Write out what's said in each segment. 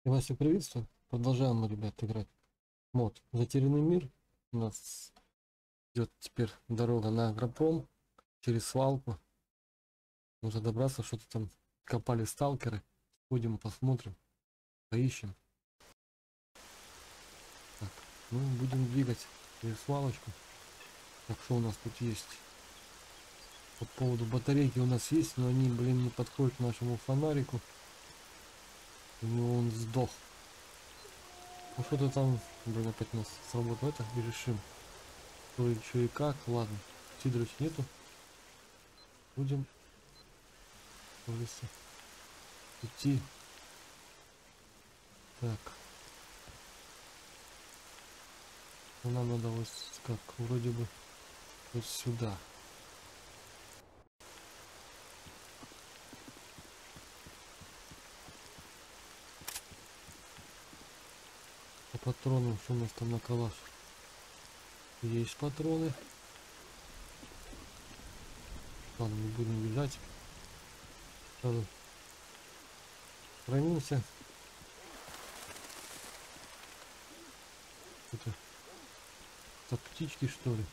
И вас всех приветствую. Продолжаем мы, ребят, играть мод Затерянный мир. У нас идет теперь дорога на Агропром через свалку. Нужно добраться, что-то там копали сталкеры. Будем посмотрим, поищем. Так, ну будем двигать через свалочку. Так, что у нас тут есть? По поводу батарейки у нас есть, но они, блин, не подходят к нашему фонарику. У него он сдох. Ну что-то там, блин, опять у нас сработало это и решим. Что и что и как, ладно. Сидорович нету. Будем, как говорится, идти. Так. Ну, нам надо вот как вроде бы вот сюда. По патронам, что у нас там на калаш? Есть патроны. Ладно, не будем бежать. Сразу хранимся. Это птички, что ли?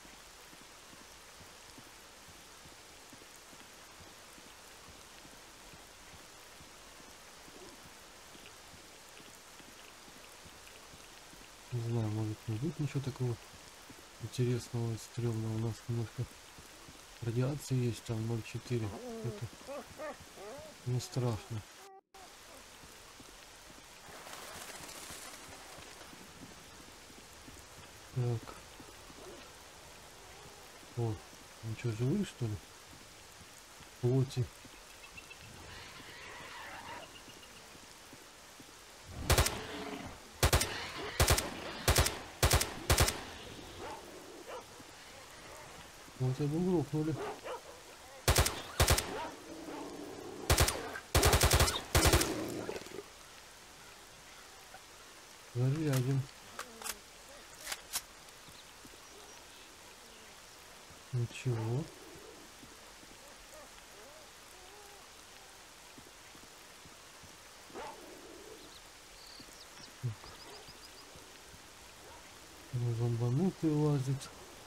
Не знаю, может не будет ничего такого интересного и стрёмного. У нас немножко радиации есть, там 0,4. Это не страшно. Так. О, ничего, живые, что ли? Плоти. Вот это грохнули. Зарядим. Ничего. Зомбанутый лазит.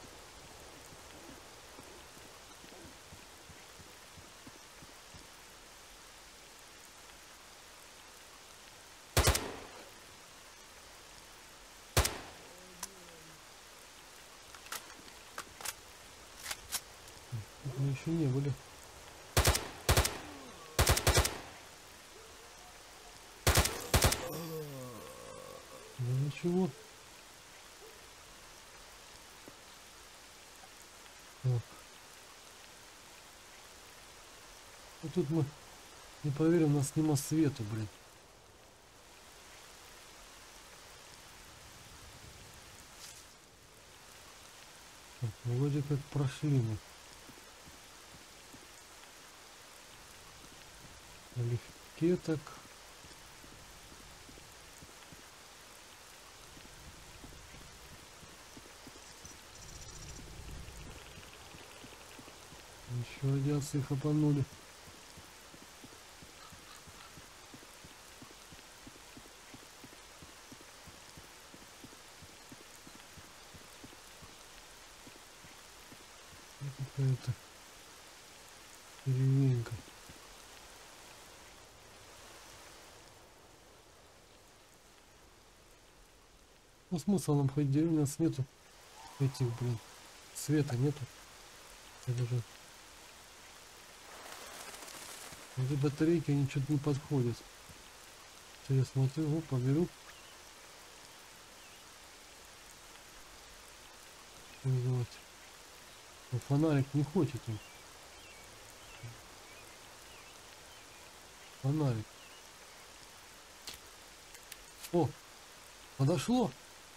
Мы еще не были. Ну ничего. Так. Вот тут мы не поверим, у нас нема света, блин. Так, ну, вроде как прошли мы. Налегке так. Еще радиации хапанули. Какая-то деревенька. Ну смысл нам ходить в деревню, у нас нету этих, блин, света нету. Это же эти батарейки, они что-то не подходят. Что я смотрю, опа, беру. Что называть? Но фонарик не хочет он. Фонарик. О, подошло.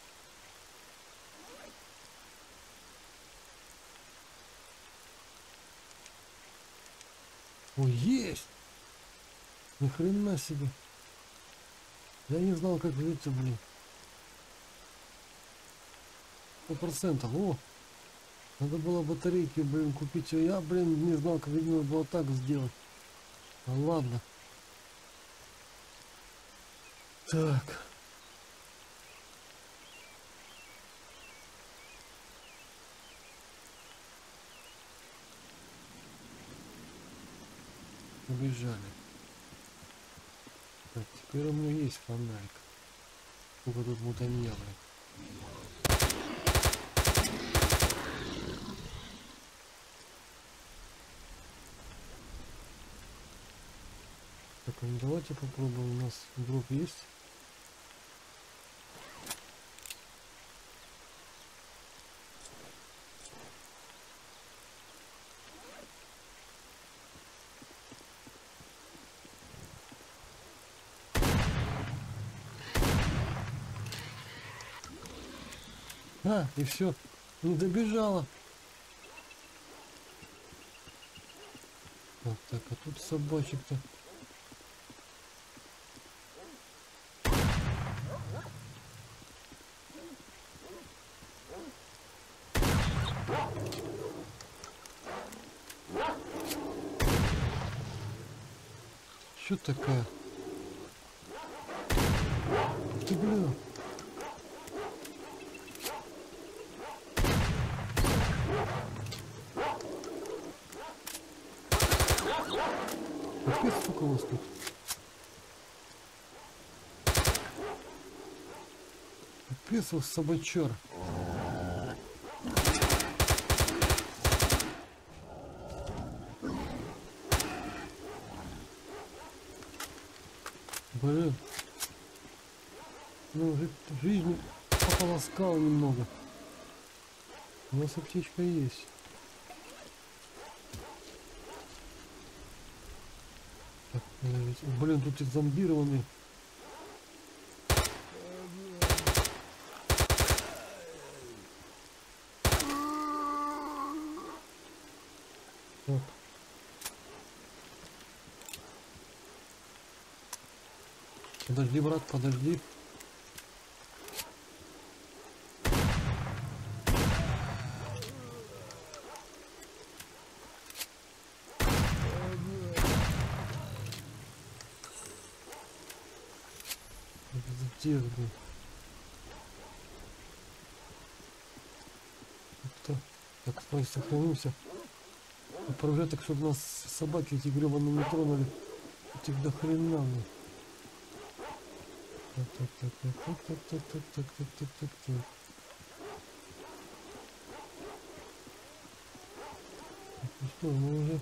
О, есть! Ни хрена себе. Я не знал, как это, блин. 100%. О! Надо было батарейки, блин, купить. Я, блин, не знал, как нужно было так сделать. Ну ладно. Так. Убежали. Так, теперь у меня есть фонарик. Сколько тут мутанья, блядь. Так, а ну давайте попробуем. У нас дроп есть. А, и все. Не добежала. Так, так, а тут собачек-то. Что такая? Ты, бля. Капец, сколько у вас тут? Капец, у вас собачар. Блин. Ну, жизнь пополоскал немного. У нас аптечка есть. Так, блин, тут и зомбированные. Так. Подожди, брат, подожди. Где, блин? Так, давай сохранимся. Управлять так, чтобы нас собаки эти гребаные не тронули. Этих до хрена, блин. Так. Ну что, мы уже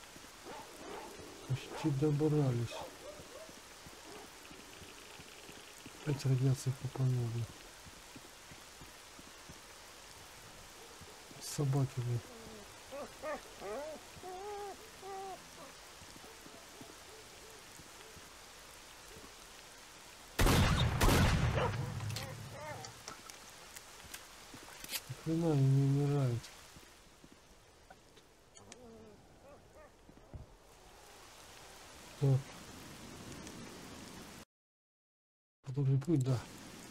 почти добрались. Опять радиация попала, блин. Собаки, блин. Хрена они не умирают. Так. Продолжим путь, да.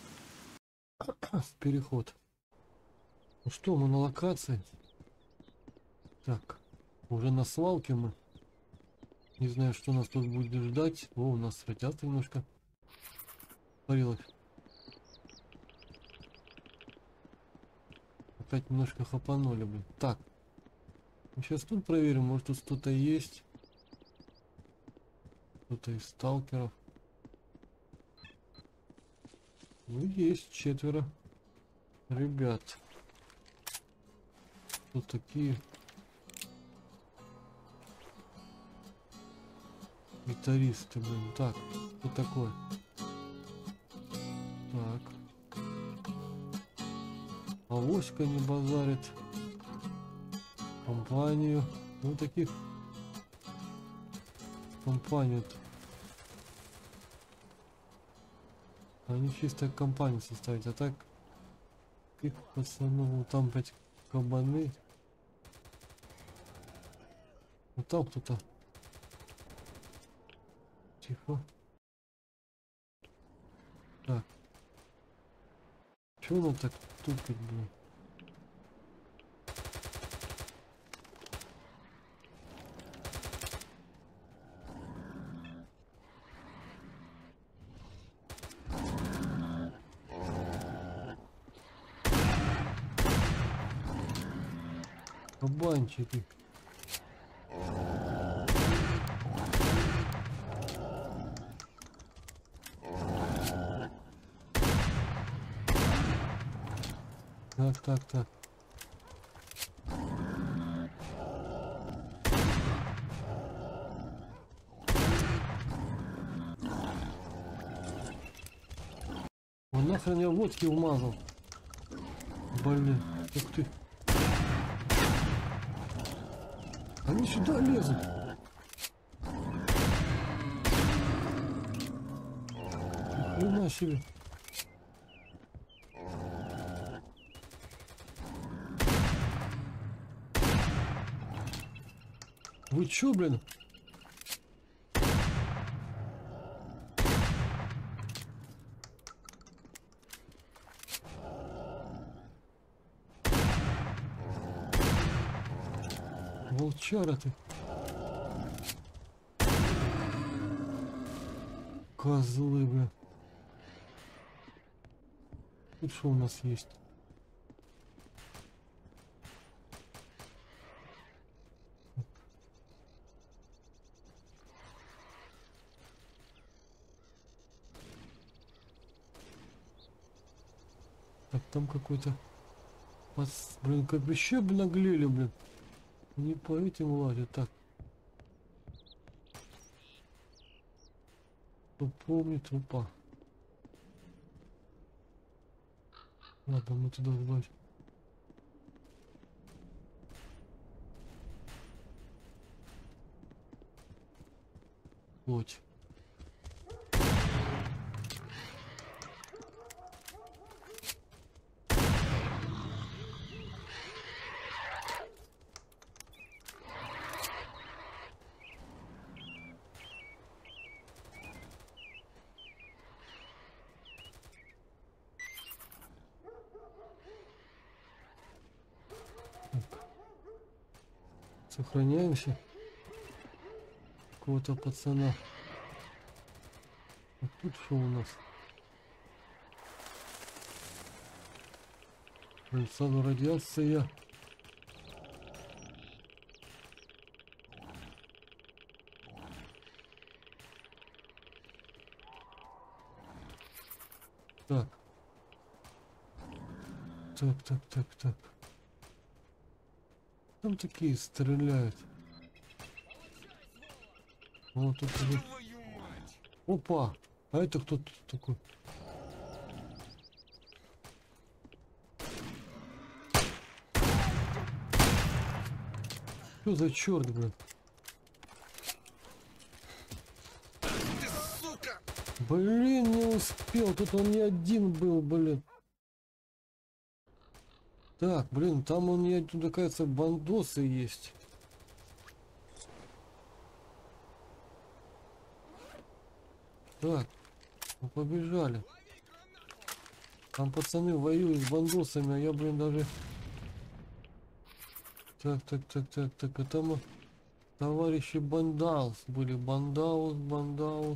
Переход. Ну что, мы на локации. Так. Уже на свалке мы. Не знаю, что нас тут будет ждать. О, у нас радиация немножко парилась. Опять немножко хапанули, блин. Так. Сейчас тут проверим, может тут кто-то есть. Кто-то из сталкеров. Ну, есть 4 ребят. Тут такие гитаристы, блин. Так, кто такой? Так. Авоська не базарит. Компанию. Ну, таких компанию. Они чисто компанию составить, а так их пацанов, там опять кабаны. Вот там кто-то. Тихо. Так. Чего он так тупит, блин? Кабанчики. Так. Он нахрен я водки умазал. Блин, ух ты. Они сюда лезут. Хрена себе. Вы чё, блин? Волчара ты. Козлы, бля. Тут что у нас есть? Так, там какой-то... Блин, как бы еще бы наглели, блин. Не по этим ладят. Так. Кто помнит, опа. Ладно, мы туда вбавим. Вот. Сохраняемся. Какого-то пацана. А тут что у нас? Блин, сразу радиация. Так. Так. Там такие стреляют. Вот тут. Опа! А это кто тут такой? Что за черт, блин? Блин, не успел. Тут он не один был, блин. Так, блин, там он не один, кажется, бандосы есть. Так, мы побежали. Там пацаны воюют с бандосами, а я, блин, даже... Так, а там товарищи Бандаус были. Бандаус.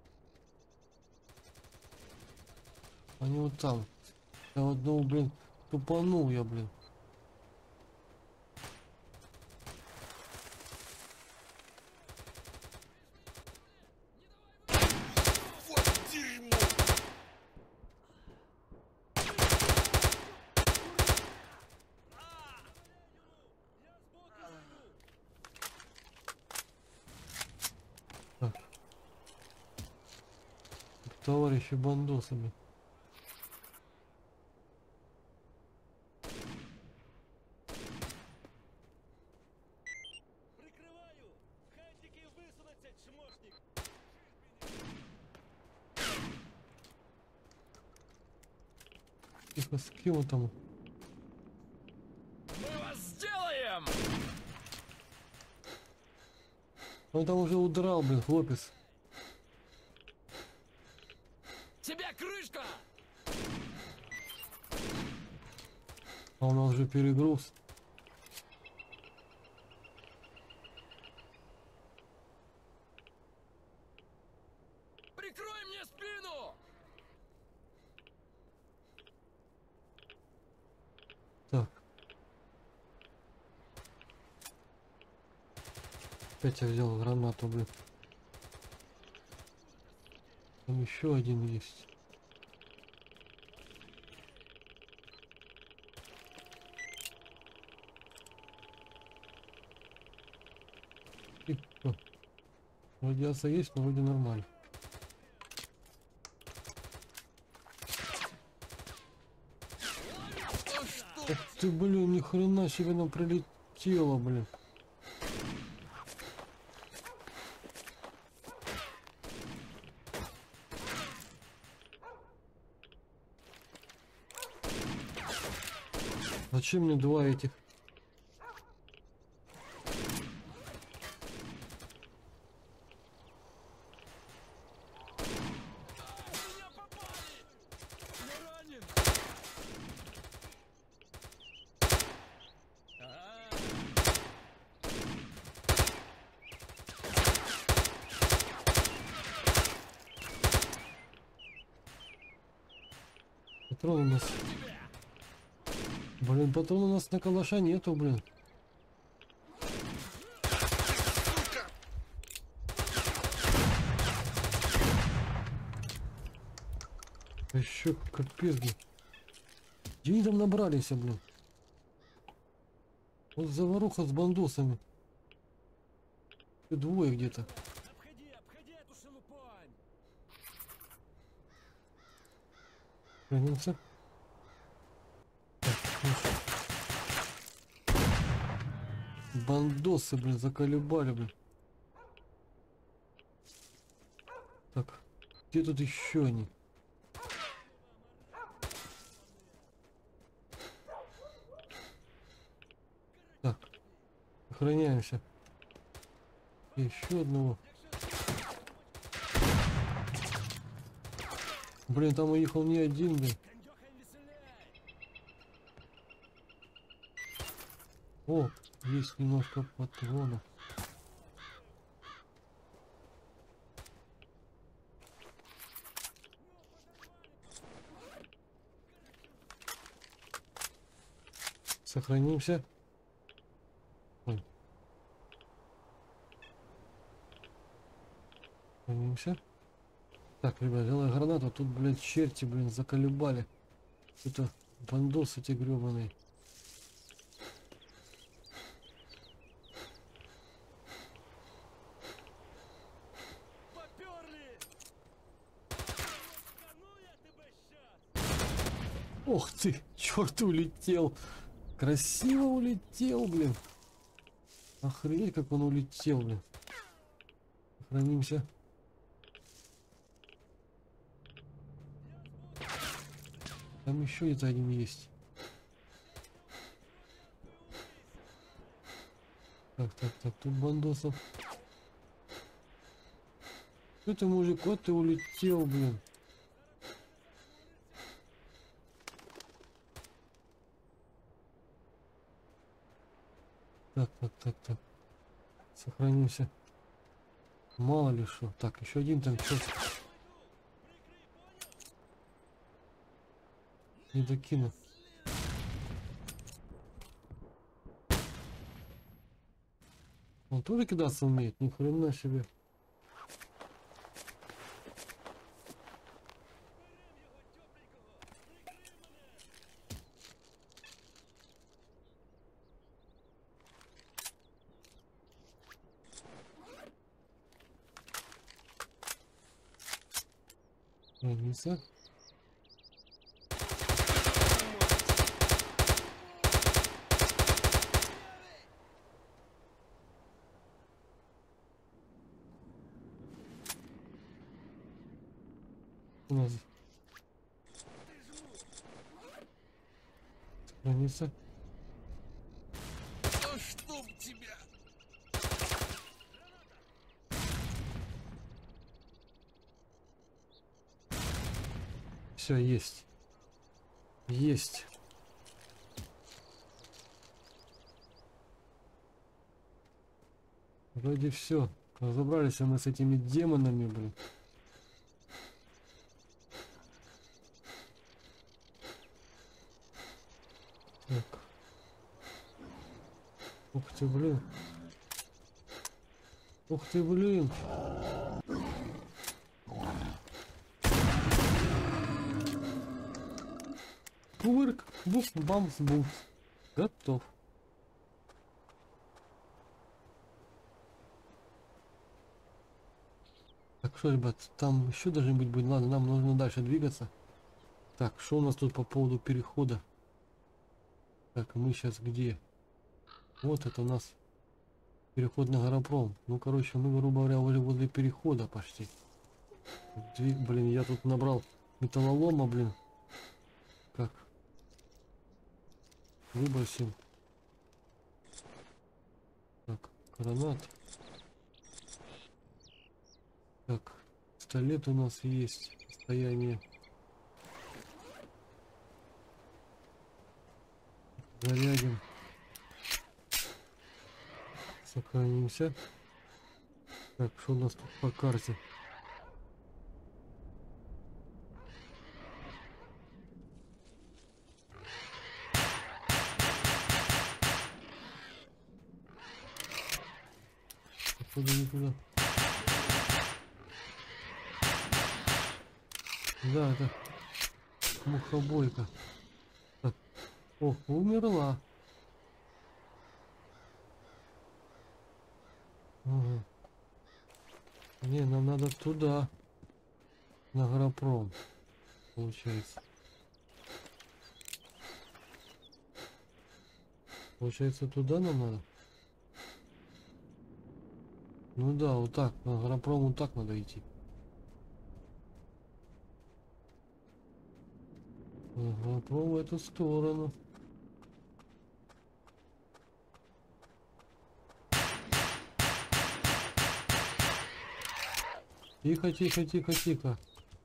Они вот там. Я одного, блин, тупанул я, блин. Так. Товарищи бандосами. Тихо, с кем он там? Мы вас сделаем! Он там уже удрал, блин, хлопец. Тебе крышка! А у нас уже перегруз. Прикрой мне спину! Так. Опять я взял гранату, блин. Там еще один есть. И что? Радиация есть, но вроде нормально. Ах ты, блин, ни хрена себе нам прилетело, блин. Зачем мне два этих? Меня попали! Я ранен! Патрон у нас. Блин, патрон у нас на калаша нету, блин. Еще капец, блин. Где они там набрались, блин? Вот заваруха с бандосами. Двое где-то. Обходи эту шелупонь! Хранится. Бандосы, блин, заколебали, блин. Так, где тут еще они? Так, охраняемся. Еще одного. Блин, там уехал не один, блин. Кондёхай веселей! О, есть немножко патронов. Сохранимся. Ой. Сохранимся. Так, ребят, взяла гранату. Тут, блядь, черти, блин, заколебали. Это бандосы эти гребаные. Попёрли! Ну я тебя щас! Ох ты, черт, улетел. Красиво улетел, блин. Охренеть, как он улетел, блин. Сохранимся. Там еще где-то один есть. Так, тут бандосов. Что ты, мужик, вот ты улетел, блин. Так. Сохранимся. Мало ли что. Так, еще один там что не докину. Он тоже кидаться умеет? Ни хрена себе. Граница. У нас граница. Да чтоб тебя! Все, есть. Есть. Вроде все. Разобрались мы с этими демонами, блин. Так. Ух ты, блин. Ух ты, блин. Кувырк, букс, бамс, букс. Готов. Так что, ребят, там еще должны быть будет. Ладно, нам нужно дальше двигаться. Так, что у нас тут по поводу перехода? Так, мы сейчас где? Вот это у нас переход на Горопром. Ну, короче, мы, грубо говоря, уже возле перехода почти. Блин, я тут набрал металлолома, блин. Как? Выбросим. Так, гранат. Так, пистолет у нас есть. Состояние. Зарядим. Сохранимся. Так, что у нас тут по карте? Походу не туда. Да, это мухобойка. Так. О, умерла. Ага. Не, нам надо туда. На Горопром. Получается. Получается, туда нам надо? Ну да, вот так. На Горопром вот так надо идти. На Горопром в эту сторону. Тихо, тихо, тихо, тихо.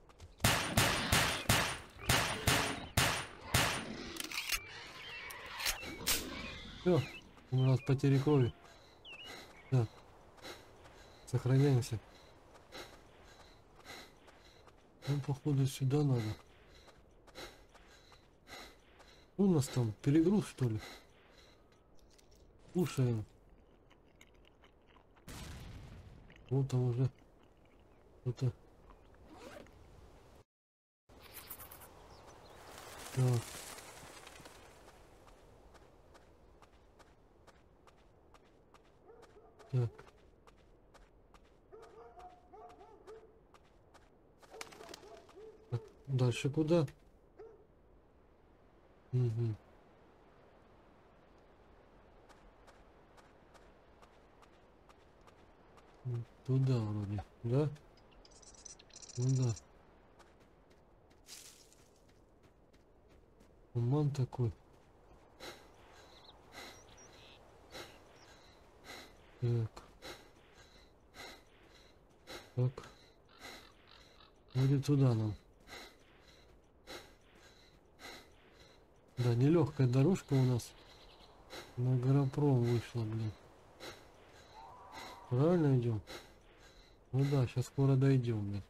Все, у нас потери крови. Так, сохраняемся. Ну, походу, сюда надо. У нас там перегруз, что ли? Слушаем. Вот там уже что-то. Так. Так. Так, дальше куда? Угу. Туда вроде, да? Ну да. Туман такой. Так. Так. Вроде туда нам. Да, нелегкая дорожка у нас на Горопром вышла, блин. Правильно идем? Ну да, сейчас скоро дойдем, блин.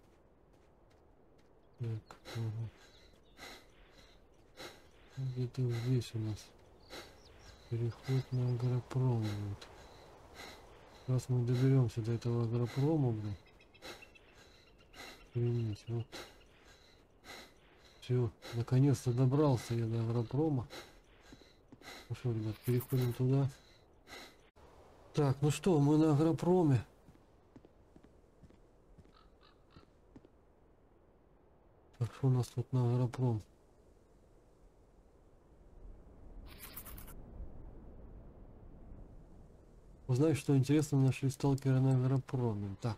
Так, ага. Где-то здесь у нас переход на Горопром будет. Раз мы доберемся до этого Горопрома, блин. Охренеть, вот. Все, наконец-то добрался я до Горопрома. Ну что, ребят, переходим туда. Так, ну что, мы на Горопроме. Так, что у нас тут на Горопром? Узнай, что интересно, нашли сталкера на Горопроме. Так.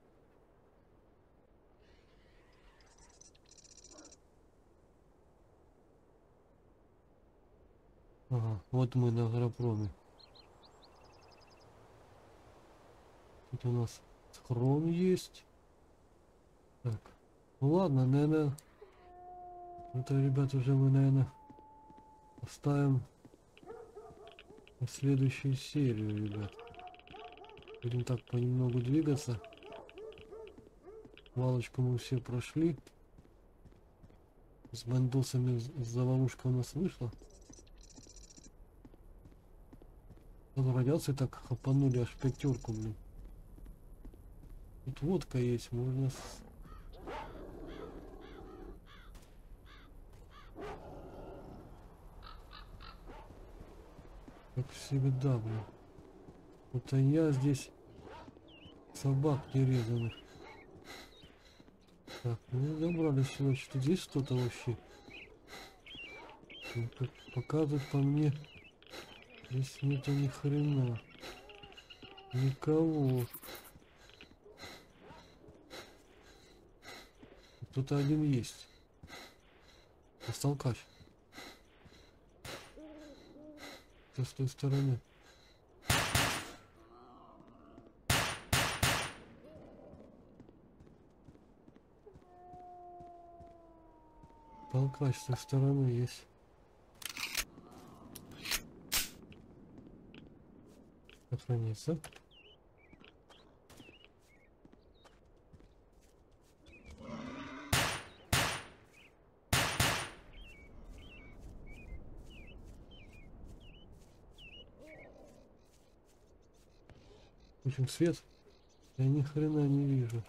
Ага, вот мы на Горопроме. Тут у нас схрон есть. Так. Ну ладно, наверное. Это, ребят, уже мы, наверное, оставим на следующую серию, ребят. Будем так понемногу двигаться. Валочку мы все прошли. С бандосами завалушка у нас вышла. Там радиации так хапанули аж 5, блин. Тут водка есть, можно как всегда, блин. Вот а я здесь собак нерезанных. Так, ну добрались сюда. Что здесь что-то вообще? Ну, как показывает по мне, здесь нету ни хрена. Никого. Кто-то один есть. Сталкач. Кто с той стороны? Толкач с той стороны есть. Сохранится. Включим свет. Я ни хрена не вижу.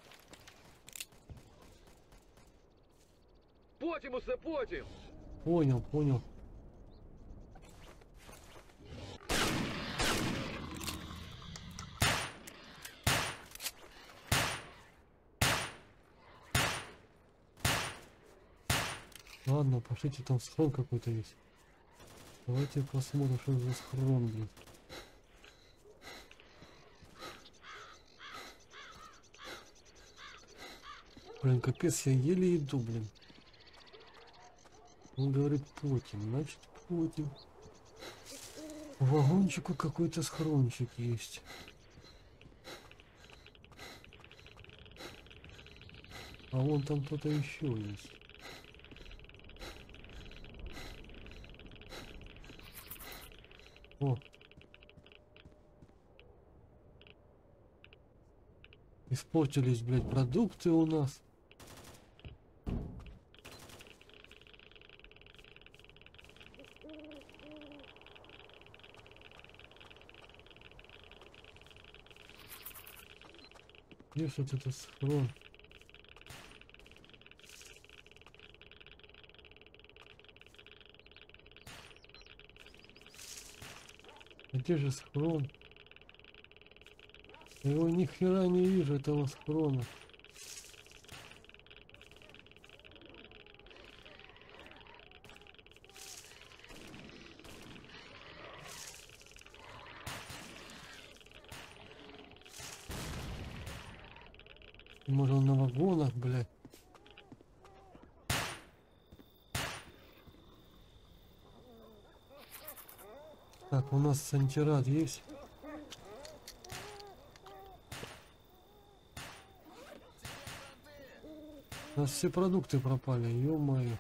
Потім, потім! Понял, понял. Ладно, пошлите, там схрон какой-то есть. Давайте посмотрим, что за схрон, блин. Блин, капец, я еле иду, блин. Он говорит потім, значит потім. В вагончику какой-то схрончик есть. А вон там кто-то еще есть. О. Испортились, блядь, продукты у нас. Где ж вот этот схрон? Где же схрон? Я его ни хера не вижу, этого схрона. Может он на вагонах, блядь. Так, у нас антирад есть. У нас все продукты пропали, ё-моё.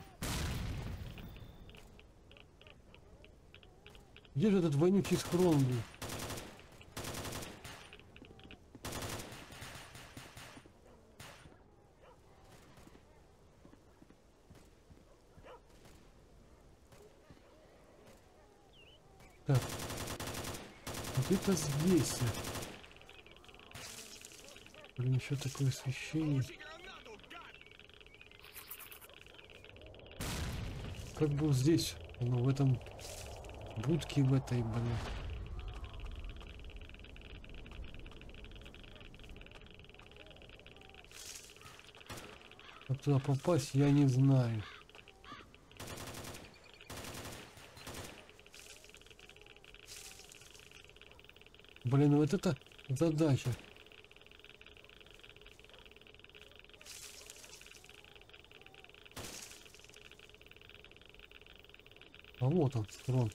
Где же этот вонючий схрон, блин? Так. Где-то здесь. Блин, еще такое освещение. Как бы здесь, ну, в этом будке, в этой, блин. Как туда попасть, я не знаю. Блин, вот это задача. А вот он, схрон.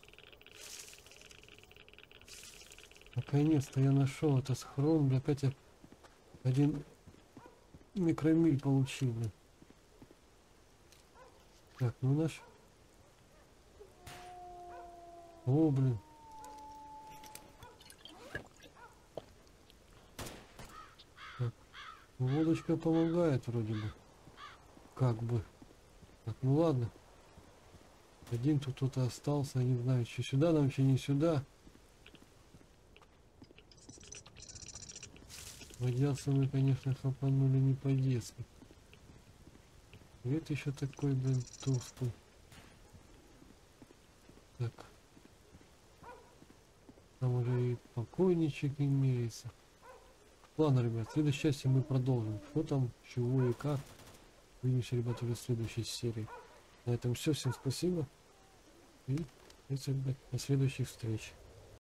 Наконец-то я нашел этот схрон. Опять я 1 микромиль получил. Блин. Так, ну наш. О, блин. Так. Водочка помогает вроде бы. Как бы. Так, ну ладно. Один тут кто-то остался, не знаю, что сюда нам, что не сюда. Радиацию мы, конечно, хапанули не по-детски. Свет еще такой, блин, тусклый. Так. Там уже и покойничек имеется. Ладно, ребят, в следующей части мы продолжим. Что там, чего и как. Увидимся, ребят, уже в следующей серии. На этом все. Всем спасибо. И, ребят, до следующих встреч.